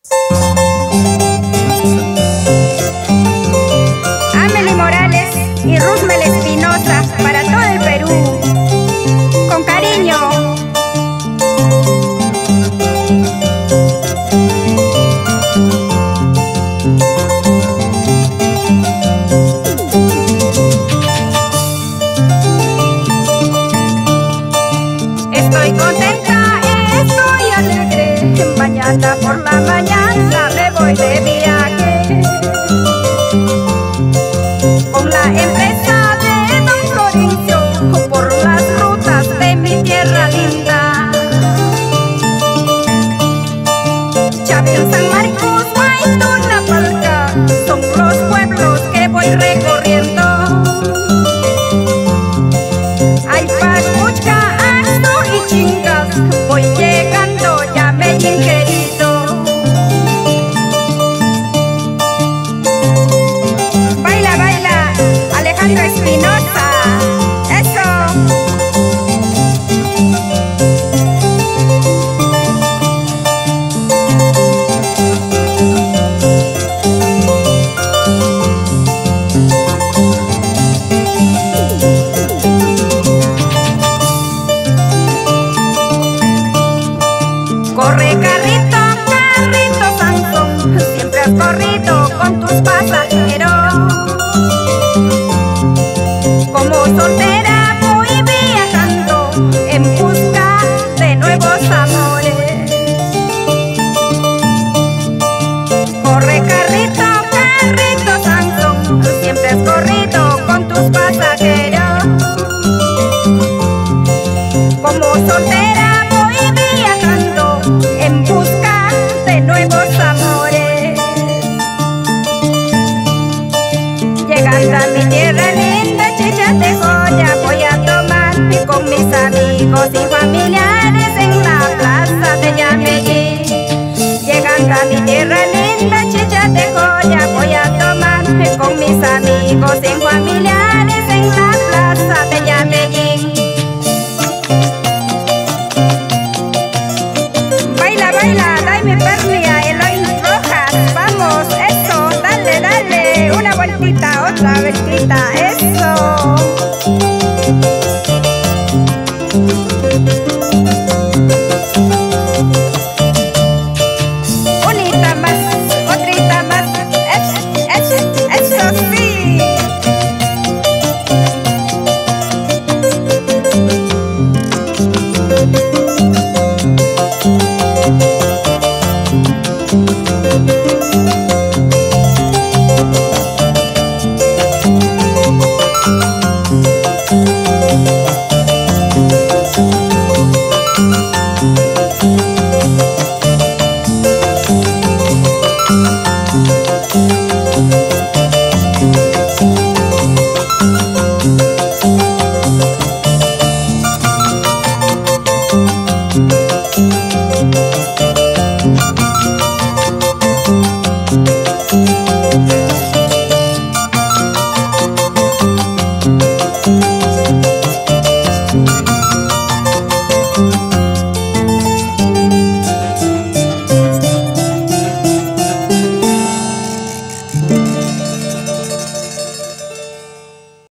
Amelie Morales y Rusmel Espinosa para todo el Perú. Con cariño. Estoy contenta, estoy alegre. Mañana por la mañana me voy de viaje con la empresa de Don Florencio por las rutas de mi tierra linda. Chavil, San Marcos, Guaytuna, Palca son los pueblos que voy recorriendo. Ay, Pachuca, Axo y Chingas, voy llegando ya, Medellín querido. Baila, baila, Alejandro Espinosa, eso. Corre carrito, carrito Sansón, siempre has corrido con tus pasajeros. Como soltera voy viajando en busca de nuevos amores. Corre carrito, carrito Sansón, siempre has corrido con tus pasajeros. Como soltera voy viajando en busca de nuevos amores. Llegando a mi tierra linda, chicha de joya, voy a tomar con mis amigos y familiares en la plaza de Yameyí. Llegando a mi tierra linda, chicha de joya, voy a tomar con mis amigos y familiares en la plaza de Yameyí. Baila, baila, dame perlia, Eloy Rojas, vamos, eso, dale, dale, una vueltita, otra vueltita, eso. Unita más, otrita más, eso sí.